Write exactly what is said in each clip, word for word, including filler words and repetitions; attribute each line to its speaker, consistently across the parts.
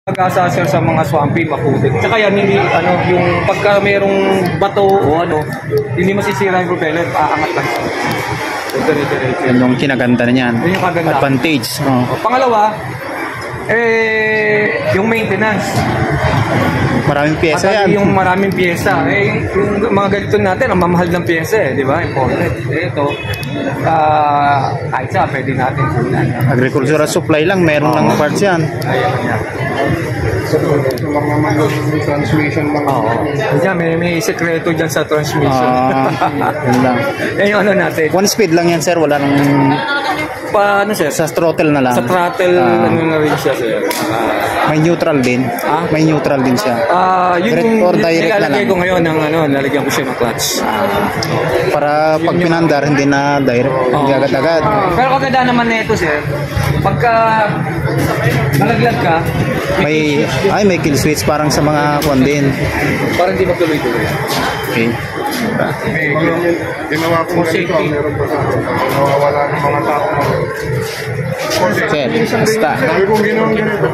Speaker 1: Pag-asa sir sa mga swampy, maputik. Tsaka yan, hindi, ano, yung pagka mayroong bato o ano, hindi masisira yung propeller, aangat lang siya.
Speaker 2: Yan yung kinaganda na niyan.
Speaker 1: Yun yung kaganda.
Speaker 2: Advantage. Oh.
Speaker 1: Pangalawa, eh, yung maintenance.
Speaker 2: Maraming pyesa
Speaker 1: At
Speaker 2: yan.
Speaker 1: yung maraming pyesa. Eh, yung mga ganito natin, ang mamahal ng pyesa eh, di ba? Imported. Eh, ito, ah, kahit sa, pwede natin kunan.
Speaker 2: Agricultural supply lang, meron
Speaker 1: Oo.
Speaker 2: ng parts yan.
Speaker 1: Ayan, yan.
Speaker 3: So, mga mga transmission mga
Speaker 1: Oo. Diyan, may, may sekreto dyan sa transmission.
Speaker 2: Ah, yun lang.
Speaker 1: Eh, yung ano natin.
Speaker 2: One speed lang yan, sir. Wala nang
Speaker 1: Pa, ano sir?
Speaker 2: sa throttle na lang.
Speaker 1: Sa throttle,
Speaker 2: Ah.
Speaker 1: ano na rin siya sir. Ah,
Speaker 2: May neutral din.
Speaker 1: Ah?
Speaker 2: May neutral din siya.
Speaker 1: Ah, yun
Speaker 2: Direct
Speaker 1: yung
Speaker 2: or direct na
Speaker 1: nilalagay
Speaker 2: lang.
Speaker 1: ko ngayon ng ano, nalagyan ko siya ng clutch.
Speaker 2: Para pag pinandar, hindi na direct. Hindi agad-agad.
Speaker 1: Pero kaganda naman na ito sir, pagka nalaglag ka,
Speaker 2: May, ay, may kill switch parang sa mga kwan din.
Speaker 1: parang hindi magtuloy-tuloy.
Speaker 2: Okay.
Speaker 3: may ginawa ko
Speaker 1: For
Speaker 3: ganito,
Speaker 1: safety.
Speaker 3: meron pa sa nawawala ng mga tao.
Speaker 2: Sir, basta.
Speaker 3: Sabi kong ginawa ganito.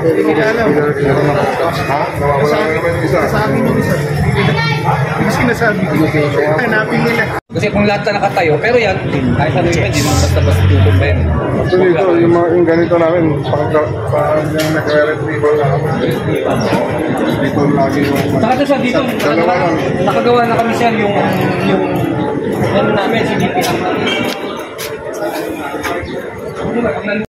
Speaker 3: Ha? Nawawala na naman yung isa. Sa akin yung isa. Yung sinasabi ko, hanapin nila.
Speaker 1: Kasi kung lahat na nakatayo, pero yan, kahit ano yun, hindi naman basta-basta tutong ba yan.
Speaker 3: Actually, ito, yung, mga, yung ganito namin, pag, pag yung nag-retrieval na kami, dito lagi yung...
Speaker 1: Saka ito siya dito,
Speaker 3: Dalawa lang.
Speaker 1: nakagawa na kami sir yung, yung, ano namin, C D P namin.